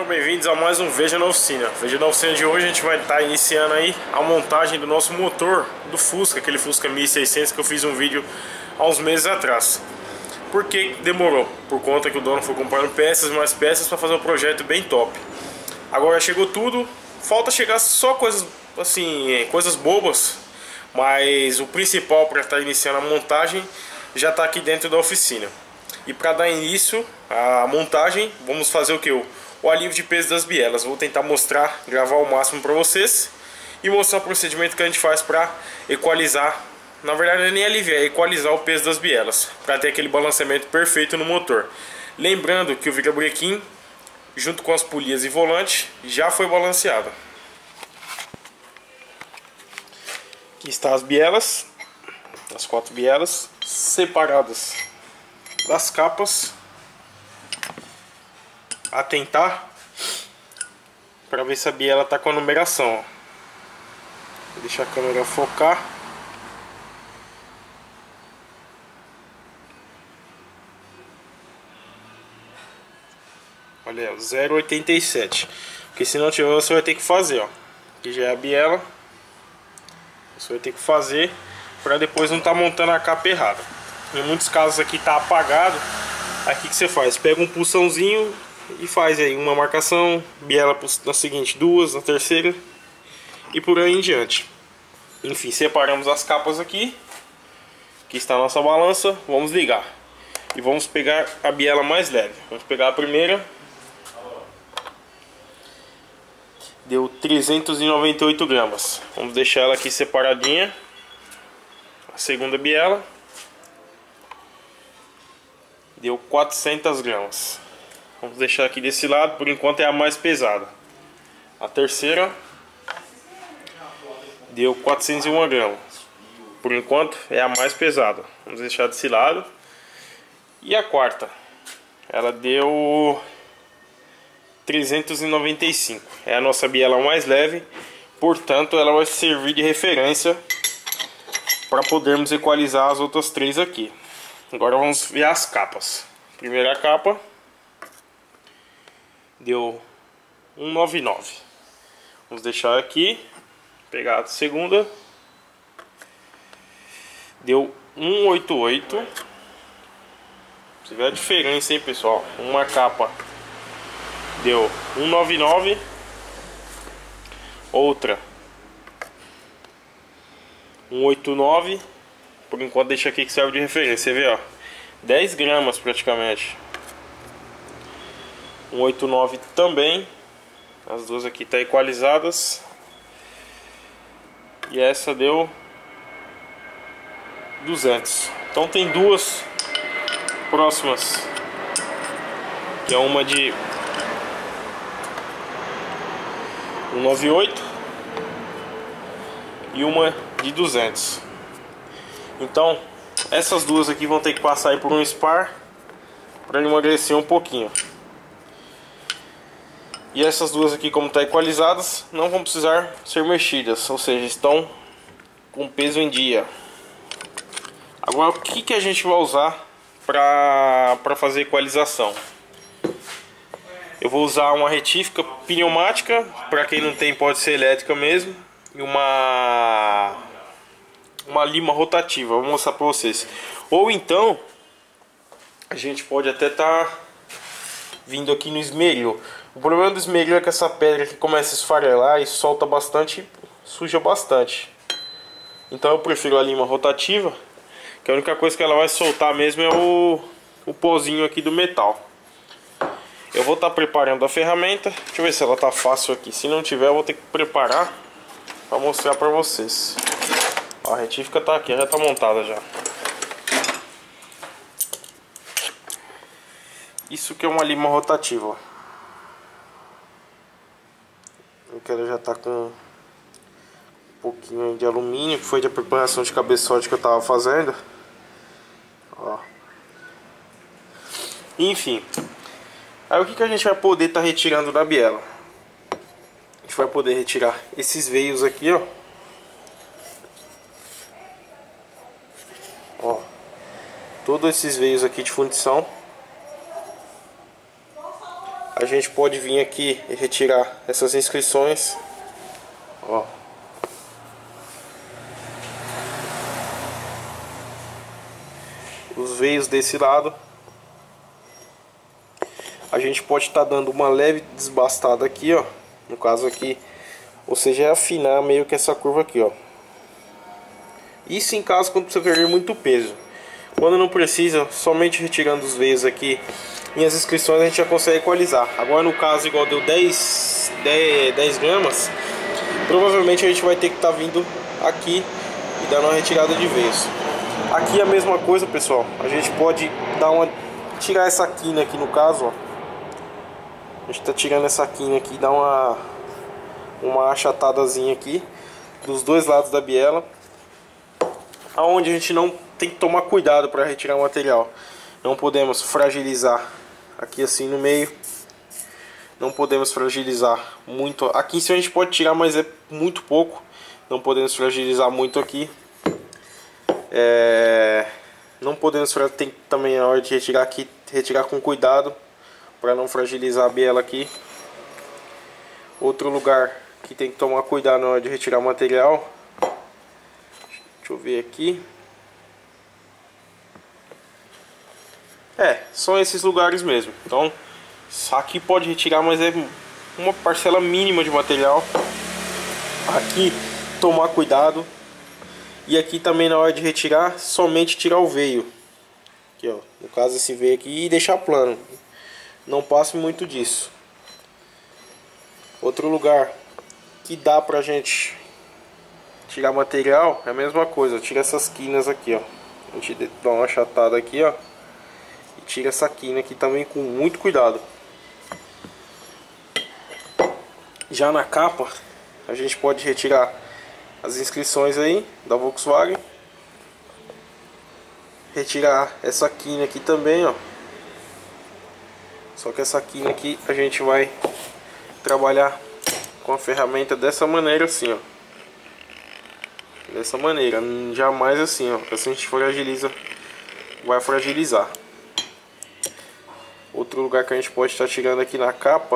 Sejam bem-vindos a mais um Veja na Oficina. Veja na Oficina de hoje a gente vai estar iniciando aí a montagem do nosso motor do Fusca, aquele Fusca 1600 que eu fiz um vídeo há uns meses atrás. Por que demorou? Por conta que o dono foi comprando peças, mais peças para fazer um projeto bem top. Agora chegou tudo, falta chegar só coisas assim, coisas bobas, mas o principal para estar iniciando a montagem já está aqui dentro da oficina. E para dar início à montagem, vamos fazer o que? O alívio de peso das bielas. Vou tentar mostrar, gravar o máximo para vocês e mostrar o procedimento que a gente faz para equalizar. Na verdade não é nem aliviar, é equalizar o peso das bielas, para ter aquele balanceamento perfeito no motor. Lembrando que o virabrequim, junto com as polias e volante, já foi balanceado. Aqui estão as bielas, as 4 bielas separadas das capas. Atentar para ver se a biela está com a numeração. Vou deixar a câmera focar. Olha, 0,87. Porque se não tiver, você vai ter que fazer, ó. Aqui já é a biela. Você vai ter que fazer para depois não estar montando a capa errada. Em muitos casos aqui tá apagado. Aqui que você faz? Pega um pulsãozinho e faz aí uma marcação, biela na seguinte, 2, na terceira e por aí em diante. Enfim, separamos as capas aqui. Aqui está a nossa balança. Vamos ligar e vamos pegar a biela mais leve. Vamos pegar a primeira. Deu 398 gramas. Vamos deixar ela aqui separadinha. A segunda biela deu 400 gramas. Vamos deixar aqui desse lado, por enquanto é a mais pesada. A terceira deu 401 gramas. Por enquanto é a mais pesada. Vamos deixar desse lado. E a quarta, ela deu 395. É a nossa biela mais leve, portanto ela vai servir de referência para podermos equalizar as outras 3 aqui. Agora vamos ver as capas. Primeira capa deu 199. Vamos deixar aqui. Pegar a segunda. Deu 188. Você vê a diferença, hein, pessoal? Uma capa deu 199. Outra 189. Por enquanto deixa aqui que serve de referência. Você vê, ó, 10 gramas praticamente. 189 também. As duas aqui tá equalizadas. E essa deu 200. Então tem duas próximas, que é uma de 198 e uma de 200. Então essas duas aqui vão ter que passar aí por um spar para emagrecer um pouquinho. E essas duas aqui, como estão equalizadas, não vão precisar ser mexidas, ou seja, estão com peso em dia. Agora o que a gente vai usar para fazer equalização? Eu vou usar uma retífica pneumática, para quem não tem pode ser elétrica mesmo, e uma lima rotativa. Vou mostrar para vocês. Ou então a gente pode até estar vindo aqui no esmeril. O problema do esmeril é que essa pedra aqui começa a esfarelar e solta bastante, suja bastante. Então eu prefiro a lima rotativa, que a única coisa que ela vai soltar mesmo é o pozinho aqui do metal. Eu vou estar preparando a ferramenta. Deixa eu ver se ela tá fácil aqui. Se não tiver, eu vou ter que preparar para mostrar para vocês. A retífica tá aqui, já tá montada já. Isso que é uma lima rotativa. Que ela já tá com um pouquinho de alumínio, que foi da preparação de cabeçote que eu tava fazendo. Ó. Enfim. Aí o que a gente vai poder estar retirando da biela? A gente vai poder retirar esses veios aqui, ó. Ó. Todos esses veios aqui de fundição. a gente pode vir aqui e retirar essas inscrições, ó. Os veios desse lado. A gente pode estar dando uma leve desbastada aqui, ó. No caso aqui, ou seja, é afinar meio que essa curva aqui, ó. Isso em caso quando você perder muito peso. Quando não precisa, somente retirando os veios aqui e as inscrições a gente já consegue equalizar. Agora no caso igual deu 10 gramas, provavelmente a gente vai ter que estar vindo aqui e dando uma retirada de veios. Aqui a mesma coisa, pessoal. A gente pode dar tirar essa quina aqui no caso, ó. A gente tá tirando essa quina aqui, dá uma achatadazinha aqui dos dois lados da biela, aonde a gente não tem que tomar cuidado para retirar o material. Não podemos fragilizar aqui assim no meio. Não podemos fragilizar muito. Aqui sim a gente pode tirar, mas é muito pouco. Não podemos fragilizar muito aqui. Não podemos, tem também a hora de retirar aqui, retirar com cuidado para não fragilizar a biela aqui. Outro lugar que tem que tomar cuidado na hora de retirar o material. Deixa eu ver aqui. São esses lugares mesmo. Então, aqui pode retirar, mas é uma parcela mínima de material. Aqui, tomar cuidado. E aqui também na hora de retirar, somente tirar o veio. Aqui, ó. No caso, esse veio aqui e deixar plano. Não passe muito disso. Outro lugar que dá pra gente tirar material é a mesma coisa. Tira essas quinas aqui, ó. A gente dá uma achatada aqui, ó. E tira essa quina aqui também com muito cuidado. Já na capa, a gente pode retirar as inscrições aí da Volkswagen. Retirar essa quina aqui também, ó. Só que essa quina aqui a gente vai trabalhar com a ferramenta dessa maneira assim, ó. Dessa maneira, jamais assim, ó. Assim a gente fragiliza, vai fragilizar. Outro lugar que a gente pode estar tirando aqui na capa,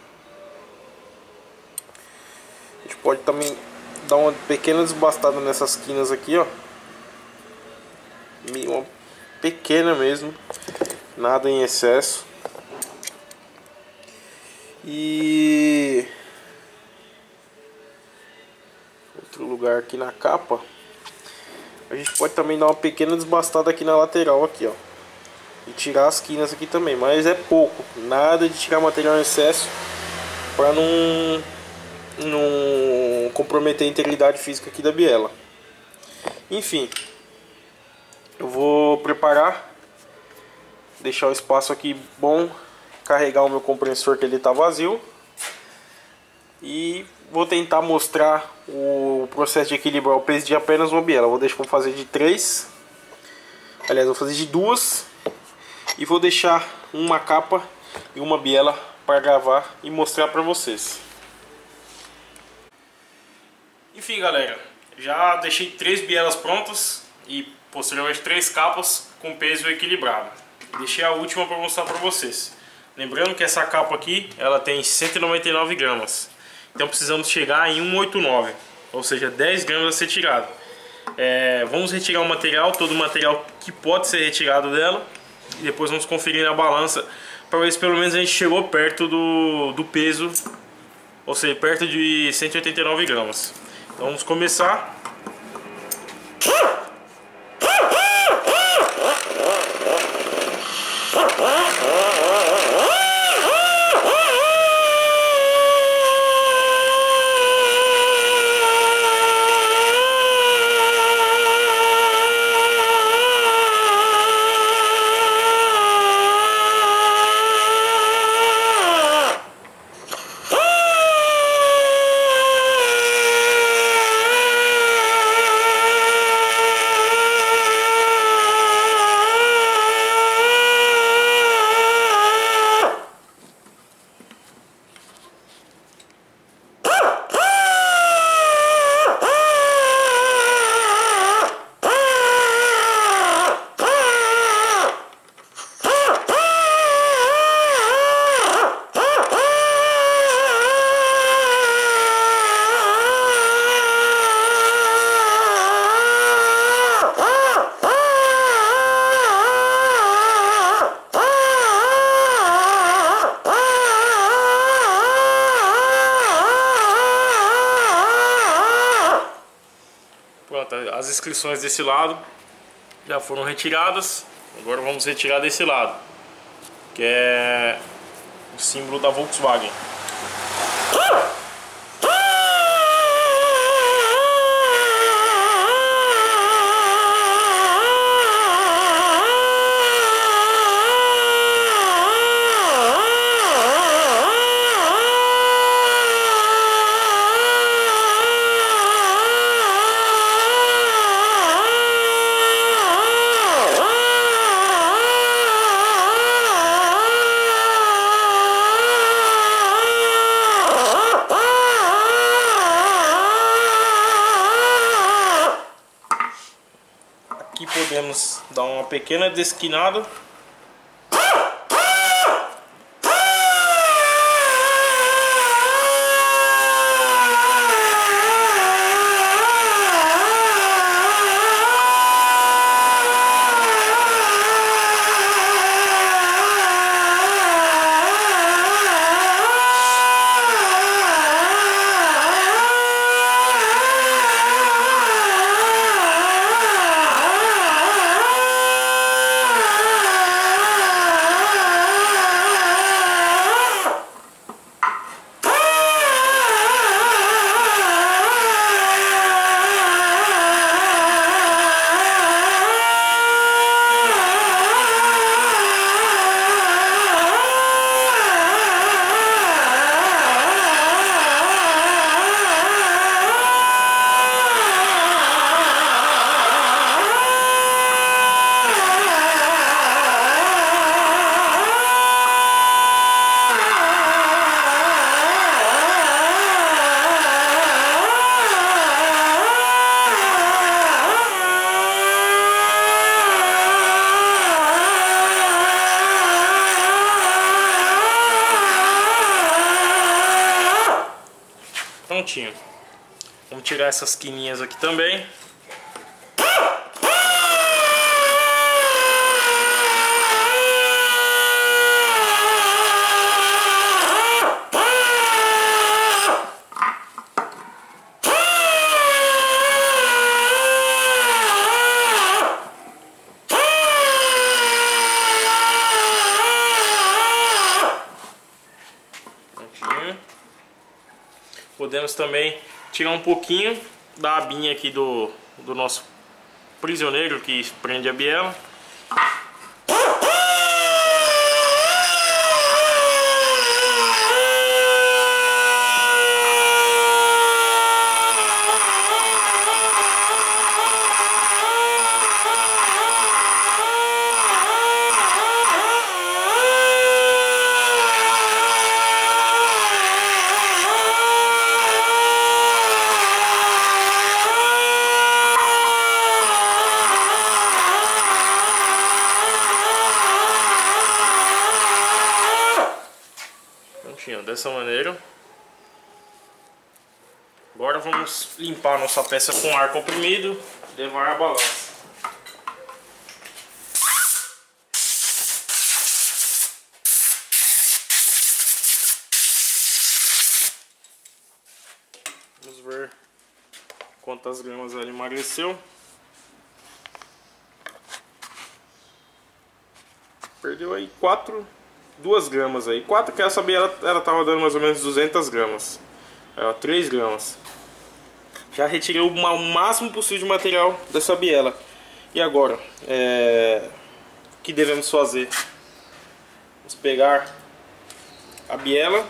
a gente pode também dar uma pequena desbastada nessas quinas aqui, ó. Uma pequena mesmo, nada em excesso. E outro lugar aqui na capa, a gente pode também dar uma pequena desbastada aqui na lateral aqui, ó. E tirar as quinas aqui também, mas é pouco, nada de tirar material em excesso para não comprometer a integridade física aqui da biela. Enfim, eu vou preparar, deixar o espaço aqui bom, carregar o meu compressor que ele está vazio e vou tentar mostrar o processo de equilibrar o peso de apenas uma biela. Vou fazer de 3, aliás, vou fazer de 2 e vou deixar uma capa e uma biela para gravar e mostrar para vocês. Enfim, galera, já deixei 3 bielas prontas e posteriormente 3 capas com peso equilibrado. Deixei a última para mostrar para vocês. Lembrando que essa capa aqui, ela tem 199 gramas. Então precisamos chegar em 189, ou seja, 10 gramas a ser tirado. Vamos retirar o material, todo o material que pode ser retirado dela. E depois vamos conferir na balança para ver se pelo menos a gente chegou perto do peso, ou seja, perto de 189 gramas. Então vamos começar. Pronto, as inscrições desse lado já foram retiradas. Agora vamos retirar desse lado, que é o símbolo da Volkswagen. Aqui podemos dar uma pequena desquinada. Prontinho. Vamos tirar essas quininhas aqui também. Podemos também tirar um pouquinho da abinha aqui do nosso prisioneiro que prende a biela. Dessa maneira. Agora vamos limpar a nossa peça com ar comprimido e levar a balança. Vamos ver quantas gramas ela emagreceu. Perdeu aí 2 gramas aí. 4, quero saber, ela tava dando mais ou menos 200 gramas. 3 gramas. Já retirei o máximo possível de material dessa biela. E agora, o que devemos fazer? Vamos pegar a biela.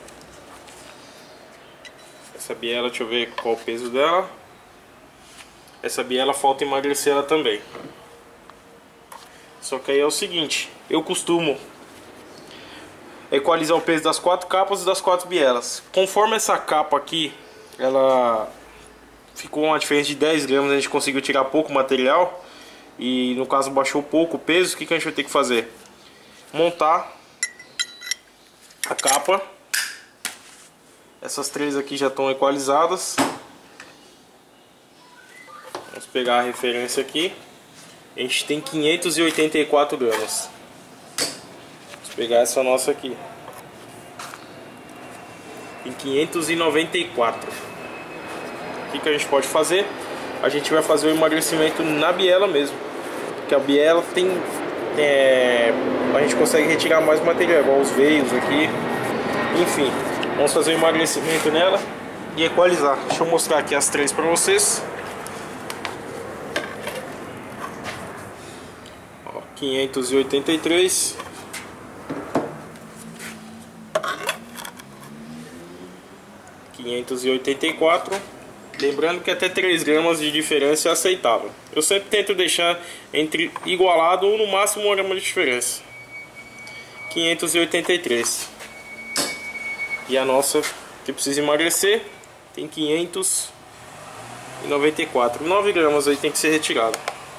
Essa biela, deixa eu ver qual o peso dela. Essa biela falta emagrecer ela também. Só que aí é o seguinte, eu costumo equalizar o peso das 4 capas e das 4 bielas. Conforme essa capa aqui, ela ficou uma diferença de 10 gramas, a gente conseguiu tirar pouco material. E no caso baixou pouco o peso, o que a gente vai ter que fazer? Montar a capa. Essas 3 aqui já estão equalizadas. Vamos pegar a referência aqui. A gente tem 584 gramas. Pegar essa nossa aqui, tem 594. O que a gente pode fazer? a gente vai fazer o emagrecimento na biela mesmo. Porque a biela tem... a gente consegue retirar mais material, igual os veios aqui. Enfim, vamos fazer o emagrecimento nela e equalizar. Deixa eu mostrar aqui as três para vocês. Ó, 583. $584. Lembrando que até 3 gramas de diferença é aceitável. Eu sempre tento deixar entre igualado ou no máximo 1 grama de diferença. 583. E a nossa que precisa emagrecer tem 594. 9 gramas aí tem que ser retirado.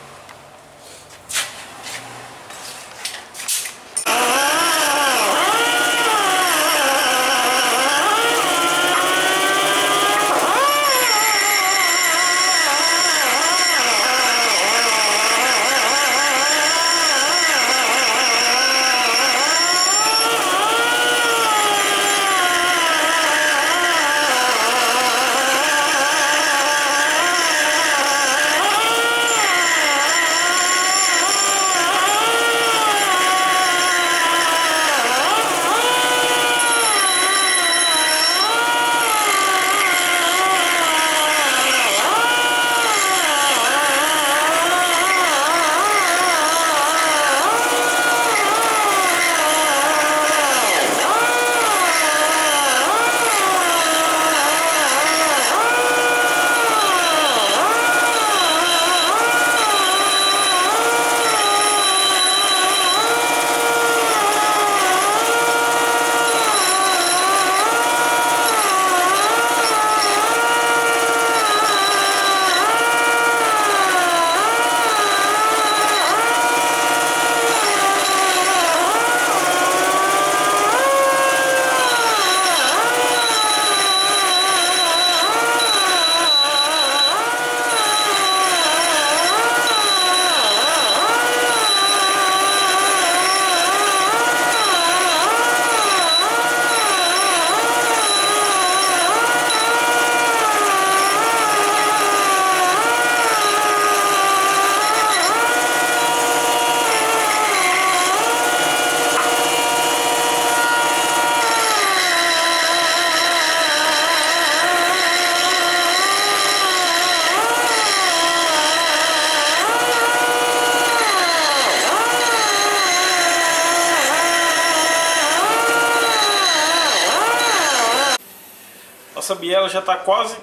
Nossa biela já está quase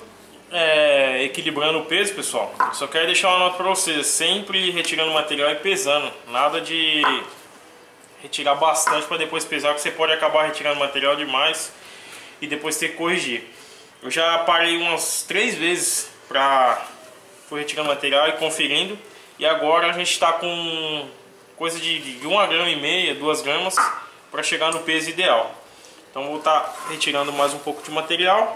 equilibrando o peso, pessoal. Só quero deixar uma nota para vocês: sempre retirando material e pesando. Nada de retirar bastante para depois pesar, que você pode acabar retirando material demais e depois ter que corrigir. Eu já parei umas 3 vezes para retirando material e conferindo. E agora a gente está com coisa de 1,5 grama, 2 gramas para chegar no peso ideal. Então vou estar retirando mais um pouco de material.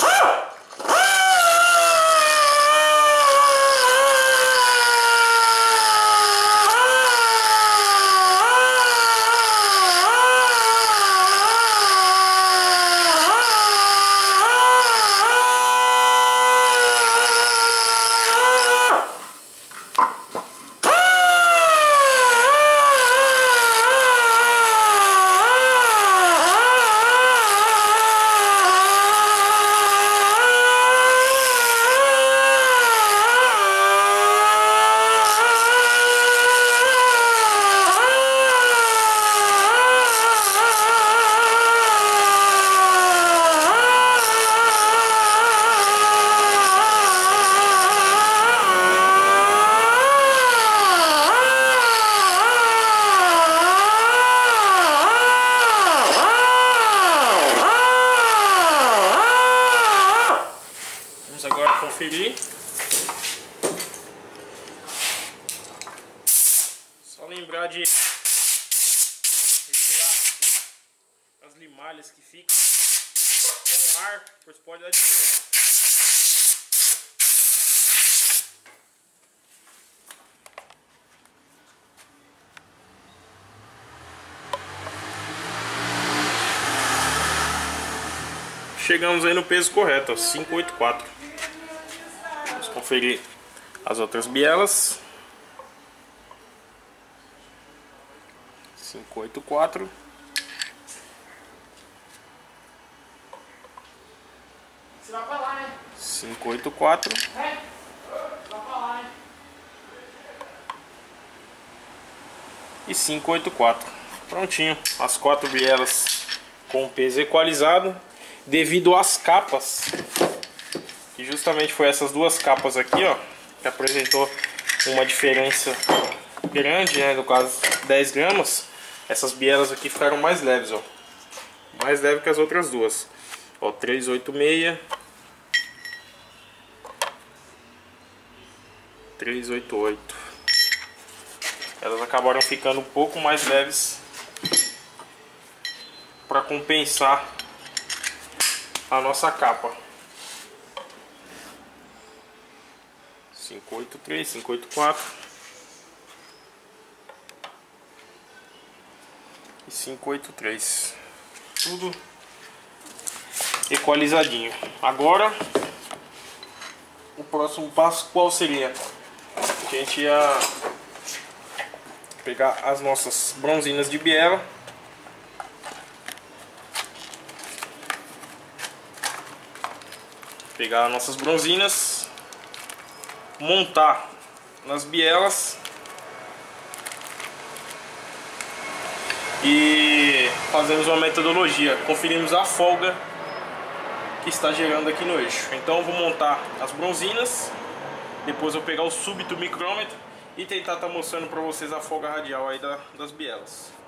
Conferir. Só lembrar de retirar as limalhas que ficam com o ar, pois pode dar diferença. Chegamos aí no peso correto, ó, 584. Vamos conferir as outras bielas. 584. Você vai pra lá, né? 584. É? Vai pra lá, né? E 584. Prontinho, as 4 bielas com peso equalizado, devido às capas, que justamente foi essas duas capas aqui, ó, que apresentou uma diferença grande, né, no caso 10 gramas. Essas bielas aqui ficaram mais leves, ó, mais leve que as outras duas, ó, 386, 388. Elas acabaram ficando um pouco mais leves para compensar a nossa capa. 583, 584 e 583. Tudo equalizadinho. Agora, o próximo passo qual seria? A gente ia pegar as nossas bronzinas de biela. Pegar as nossas bronzinas, montar nas bielas e fazemos uma metodologia. Conferimos a folga que está gerando aqui no eixo. Então eu vou montar as bronzinas, depois eu vou pegar o súbito micrômetro e tentar estar mostrando para vocês a folga radial aí das bielas.